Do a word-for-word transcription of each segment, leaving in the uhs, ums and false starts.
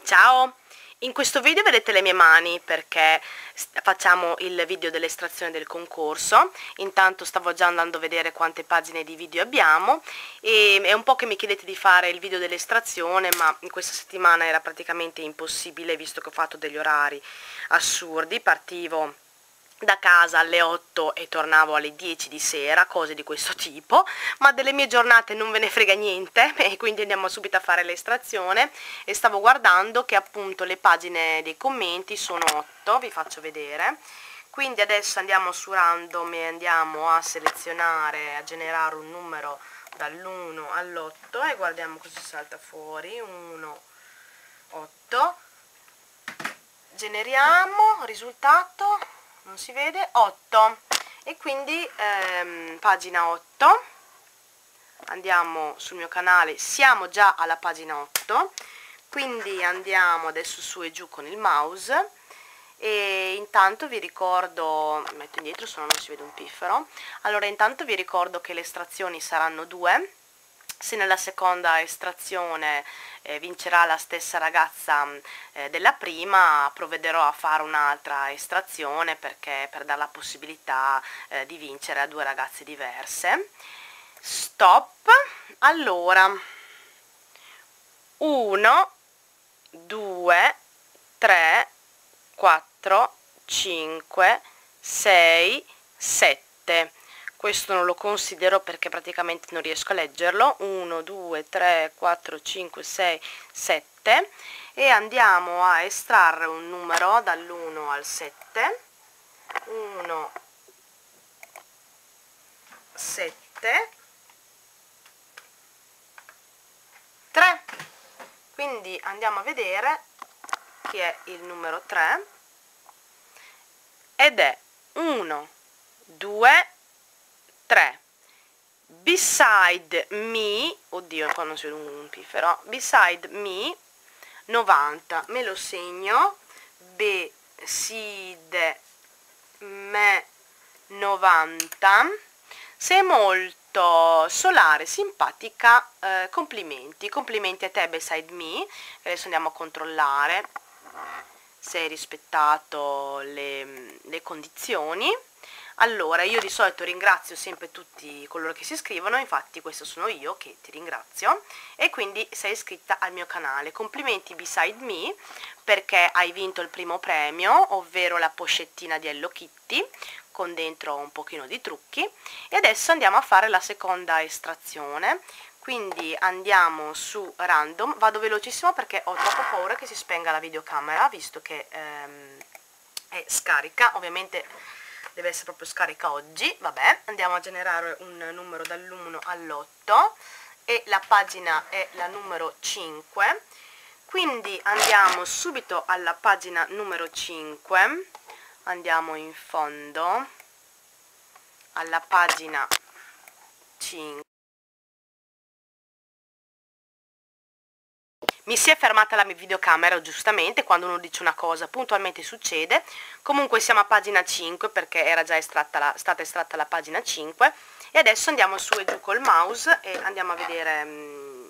Ciao! In questo video vedete le mie mani perché facciamo il video dell'estrazione del concorso. Intanto stavo già andando a vedere quante pagine di video abbiamo e è un po' che mi chiedete di fare il video dell'estrazione, ma in questa settimana era praticamente impossibile visto che ho fatto degli orari assurdi. Partivo da casa alle otto e tornavo alle dieci di sera, cose di questo tipo, ma delle mie giornate non ve ne frega niente e quindi andiamo subito a fare l'estrazione. E stavo guardando che appunto le pagine dei commenti sono otto, vi faccio vedere. Quindi adesso andiamo su random e andiamo a selezionare, a generare un numero dall'uno all'otto e guardiamo cosa salta fuori. uno, otto, generiamo, risultato non si vede, otto, e quindi ehm, pagina otto, andiamo sul mio canale, siamo già alla pagina otto, quindi andiamo adesso su e giù con il mouse e intanto vi ricordo, mi metto indietro se no non si vede un piffero. Allora intanto vi ricordo che le estrazioni saranno due. Se nella seconda estrazione eh, vincerà la stessa ragazza eh, della prima, provvederò a fare un'altra estrazione perché per dare la possibilità eh, di vincere a due ragazze diverse. Stop. Allora, uno, due, tre, quattro, cinque, sei, sette. Questo non lo considero perché praticamente non riesco a leggerlo. uno, due, tre, quattro, cinque, sei, sette e andiamo a estrarre un numero dall'uno al sette. uno, sette, tre. Quindi andiamo a vedere chi è il numero tre ed è uno, due, tre. Beside me, oddio qua non si vede un piffero, beside me novanta, me lo segno, beside me novanta, sei molto solare, simpatica, eh, complimenti, complimenti a te beside me. Adesso andiamo a controllare se hai rispettato le, le condizioni. Allora, io di solito ringrazio sempre tutti coloro che si iscrivono, infatti questo sono io che ti ringrazio, e quindi sei iscritta al mio canale. Complimenti Beside Me perché hai vinto il primo premio, ovvero la pochettina di Hello Kitty con dentro un pochino di trucchi. E adesso andiamo a fare la seconda estrazione, quindi andiamo su random. Vado velocissimo perché ho troppo paura che si spenga la videocamera visto che ehm, è scarica, ovviamente deve essere proprio scarica oggi. Vabbè, andiamo a generare un numero dall'uno all'otto e la pagina è la numero cinque, quindi andiamo subito alla pagina numero cinque, andiamo in fondo alla pagina cinque. Mi si è fermata la mia videocamera, giustamente, quando uno dice una cosa puntualmente succede. Comunque siamo a pagina cinque perché era già estratta la, stata estratta la pagina cinque e adesso andiamo su e giù col mouse e andiamo a vedere mh,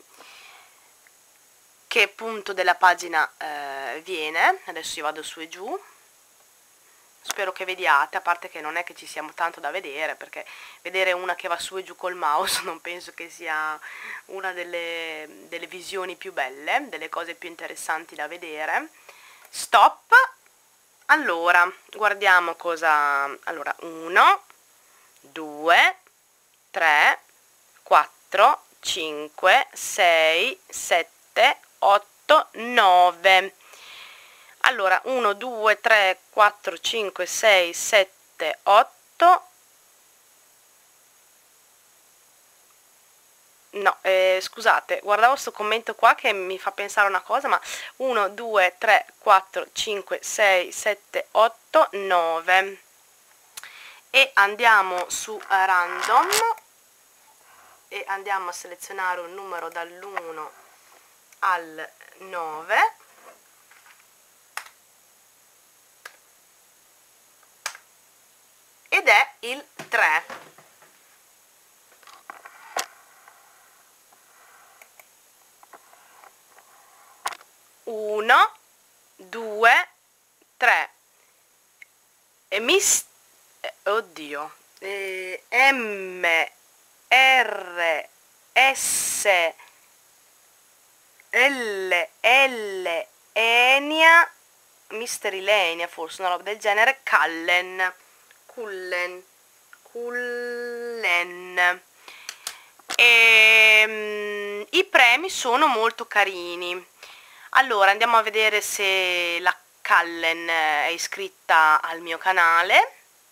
che punto della pagina eh, viene. Adesso io vado su e giù. Spero che vediate, a parte che non è che ci siamo tanto da vedere, perché vedere una che va su e giù col mouse non penso che sia una delle, delle visioni più belle, delle cose più interessanti da vedere. Stop. Allora, guardiamo cosa... Allora, uno, due, tre, quattro, cinque, sei, sette, otto, nove. Allora, uno, due, tre, quattro, cinque, sei, sette, otto. No, eh, scusate, guardavo sto commento qua che mi fa pensare una cosa, ma uno, due, tre, quattro, cinque, sei, sette, otto, nove. E andiamo su random e andiamo a selezionare un numero dall'uno al nove. Ed è il tre. uno, due, tre. E mis eh, oddio eh, M R S L L Enia, Mister Ilenia, forse una roba del genere, Cullen, Cullen, Cullen. E, um, i premi sono molto carini. Allora andiamo a vedere se la Cullen è iscritta al mio canale.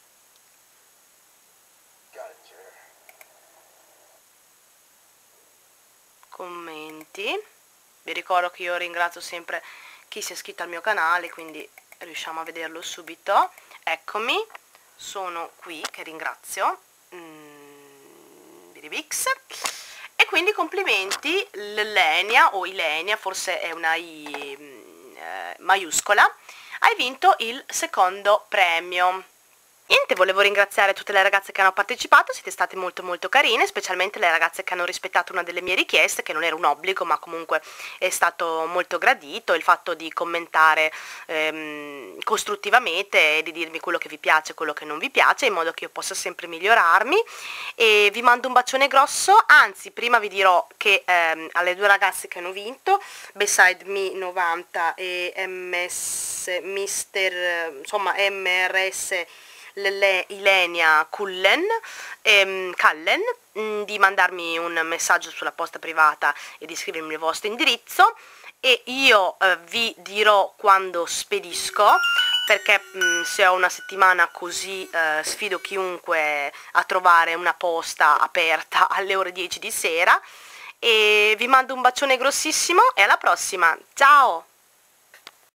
Commenti. Vi ricordo che io ringrazio sempre chi si è iscritto al mio canale, quindi riusciamo a vederlo subito. Eccomi, sono qui che ringrazio. Mm, Biribix. E quindi complimenti, Lenia o Ilenia, forse è una I eh, maiuscola, hai vinto il secondo premio. Niente, volevo ringraziare tutte le ragazze che hanno partecipato, siete state molto molto carine, specialmente le ragazze che hanno rispettato una delle mie richieste, che non era un obbligo ma comunque è stato molto gradito, il fatto di commentare ehm, costruttivamente e di dirmi quello che vi piace e quello che non vi piace, in modo che io possa sempre migliorarmi. E vi mando un bacione grosso, anzi prima vi dirò che ehm, alle due ragazze che hanno vinto, Beside Me novanta e M S Mister, insomma M R S Ilenia Cullen, ehm, Cullen mh, di mandarmi un messaggio sulla posta privata e di scrivermi il vostro indirizzo, e io eh, vi dirò quando spedisco, perché mh, se ho una settimana così eh, sfido chiunque a trovare una posta aperta alle ore dieci di sera. E vi mando un bacione grossissimo e alla prossima, ciao!